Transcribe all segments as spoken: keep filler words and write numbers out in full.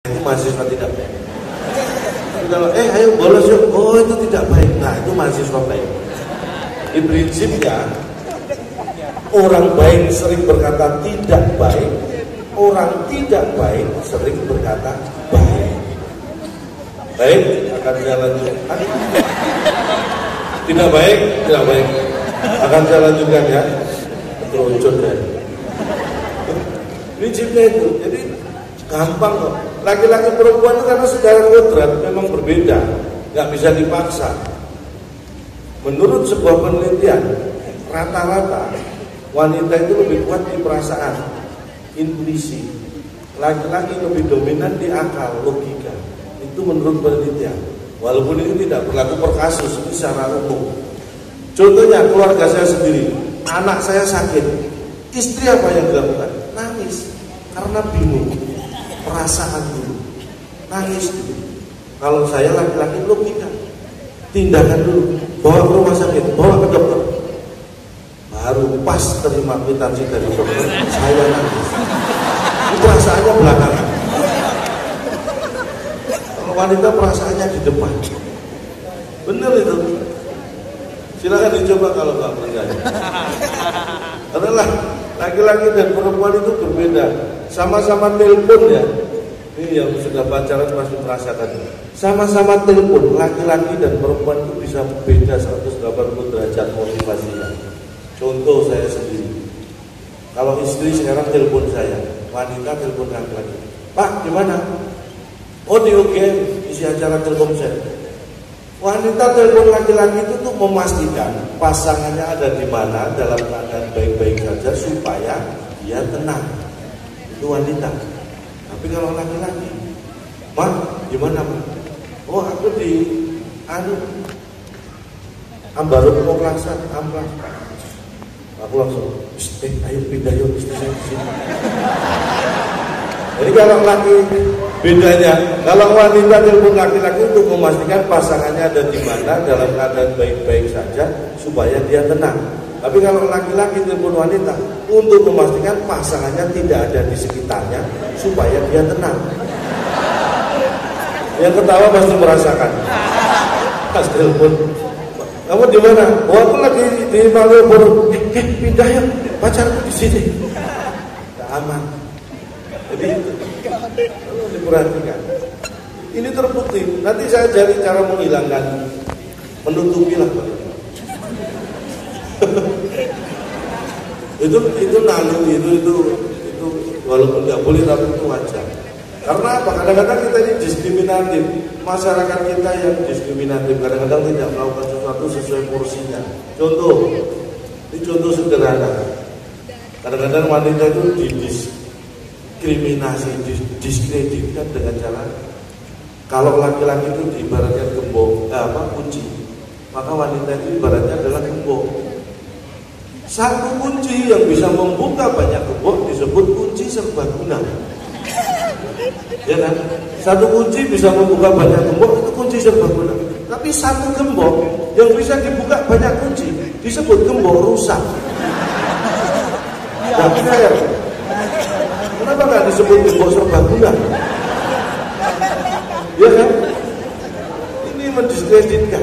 itu mahasiswa tidak baik. Kalau eh ayo bolos yuk, oh itu tidak baik. Nah itu mahasiswa baik. Di prinsipnya orang baik sering berkata tidak baik, orang tidak baik sering berkata baik. Baik akan saya lanjutkan. Tidak baik, tidak baik. Akan saya lanjutkan ya. Terucut ya. Prinsipnya itu, jadi gampang kok. Laki-laki perempuan itu karena secara kodrat memang berbeda, nggak bisa dipaksa. Menurut sebuah penelitian, rata-rata wanita itu lebih kuat di perasaan, intuisi. Laki-laki lebih dominan di akal, logika. Itu menurut penelitian. Walaupun ini tidak berlaku per kasus, ini secara umum. Contohnya keluarga saya sendiri, anak saya sakit, istri apa yang dilakukan? Nangis, karena bingung. Perasaan dulu, nangis dulu. Kalau saya laki-laki logika, tindakan dulu, bawa ke rumah sakit, bawa ke dokter. Baru pas terima kwitansi dari dokter, saya nangis. Ini perasaannya belakangan. Kalau wanita perasaannya di depan. Bener itu. Silakan dicoba kalau nggak percaya. Adalah laki-laki dan perempuan itu berbeda. Sama-sama telepon ya. Ini yang sudah pacaran pasti merasakan. Sama-sama telepon, laki-laki dan perempuan itu bisa beda seratus delapan puluh derajat motivasinya. Contoh saya sendiri. Kalau istri sekarang telepon saya, wanita telepon laki-laki. Pak, gimana? Oh di U G M, isi acara telepon saya. Wanita telepon laki-laki itu tuh memastikan pasangannya ada di mana dalam keadaan baik-baik saja supaya dia tenang. Itu wanita. Tapi kalau laki-laki, Mak, gimana Mak? Oh aku di anu Ambarut mau laksan, amblas. Aku langsung, eh ayo pindah yuk istri saya ke sini. Jadi kalau laki bedanya, kalau wanita telepon laki-laki untuk memastikan pasangannya ada di mana dalam keadaan baik-baik saja supaya dia tenang. Tapi kalau laki-laki telepon wanita untuk memastikan pasangannya tidak ada di sekitarnya supaya dia tenang. Yang ketawa pasti merasakan. Pas telepon, kamu di mana? Oh aku lagi di Malioboro. Eh, eh pindah ya, pacarku di sini. Tak aman. Jadi itu perlu diperhatikan. Ini terbukti. Nanti saya cari cara menghilangkan, menutupi lah. itu itu nalu itu itu itu walaupun nggak boleh tapi itu wajar. Karena apa? Kadang-kadang kita ini diskriminatif. Masyarakat kita yang diskriminatif kadang-kadang tidak melakukan sesuatu sesuai porsinya. Contoh, ini contoh sederhana. Kadang-kadang wanita itu didiskriminasi, didiskreditkan dengan cara kalau laki-laki itu diibaratkan gembok, eh, apa kunci, maka wanita itu ibaratnya adalah gembok. Satu kunci yang bisa membuka banyak gembok disebut kunci serbaguna. Ya kan? Satu kunci bisa membuka banyak gembok itu kunci serbaguna. Tapi satu gembok yang bisa dibuka banyak kunci disebut gembok rusak. Tapi saya, kenapa nggak disebut gembok serbaguna? Ya kan? Ini mendiskreditkan.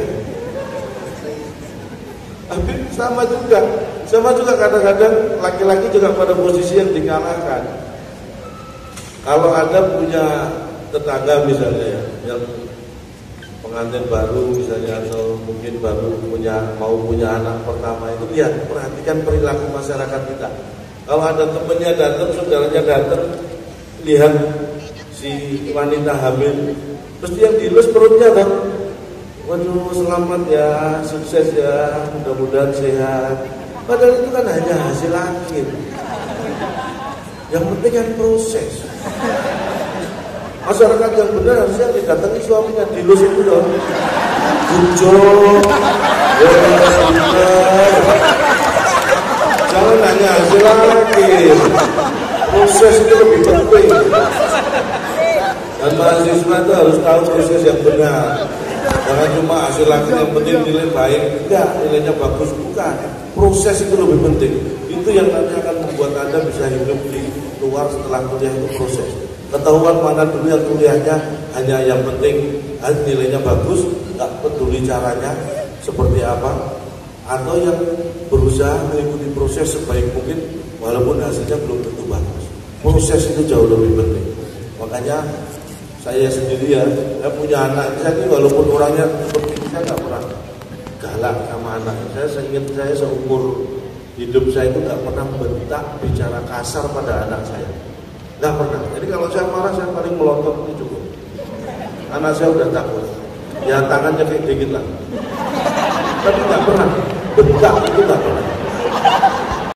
Tapi sama juga, sama juga kadang-kadang laki-laki juga pada posisi yang dikalahkan. Kalau Anda punya tetangga misalnya ya, yang pengantin baru misalnya atau mungkin baru punya mau punya anak pertama itu, lihat perhatikan perilaku masyarakat kita. Kalau ada temannya datang, saudaranya datang, lihat si wanita hamil, terus yang dilus perutnya kan, waduh selamat ya, sukses ya, mudah-mudahan sehat. Padahal itu kan hanya hasil akhir. Yang penting kan proses. Masyarakat yang benar harusnya didatangi suaminya, dilus itu dong. Bujuk, ya benar. Jangan hanya hasil akhir. Proses itu lebih penting. Dan mahasiswa itu harus tahu proses yang benar. Jangan cuma hasil akhir yang penting nilai baik. Enggak, nilainya bagus, bukan. Proses itu lebih penting. Itu yang nanti akan membuat Anda bisa hidup di luar setelah kuliah, itu proses. ketahuan mana dulu yang kuliahnya hanya yang penting nilainya bagus, nggak peduli caranya seperti apa, atau yang berusaha mengikuti proses sebaik mungkin walaupun hasilnya belum tentu bagus. Proses itu jauh lebih penting. Makanya saya sendiri ya, saya punya anak, saya ini walaupun orangnya seperti ini, saya nggak pernah galak sama anak. Saya ingat saya seumur hidup saya itu nggak pernah bentak bicara kasar pada anak saya, nggak pernah. Jadi kalau saya marah saya paling melontot itu cukup. Anak saya udah takut, ya tangannya kayak dikit lah. Tapi nggak pernah bentak, itu nggak pernah.